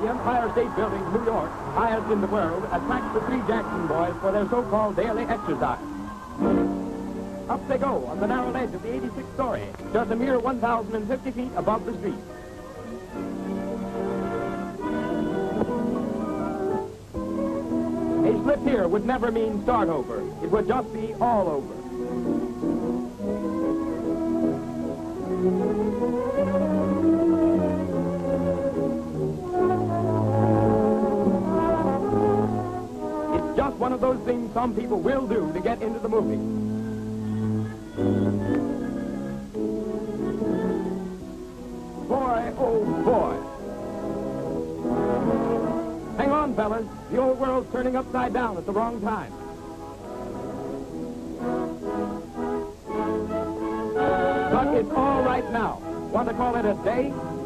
Empire State Building, New York, highest in the world, attracts the three Jackson boys for their so-called daily exercise. Up they go on the narrow ledge of the 86th story, just a mere 1,050 feet above the street. A slip here would never mean start over. It would just be all over. It's just one of those things some people will do to get into the movie. Boy, oh boy. Hang on, fellas. The old world's turning upside down at the wrong time. But it's all right now. Want to call it a day?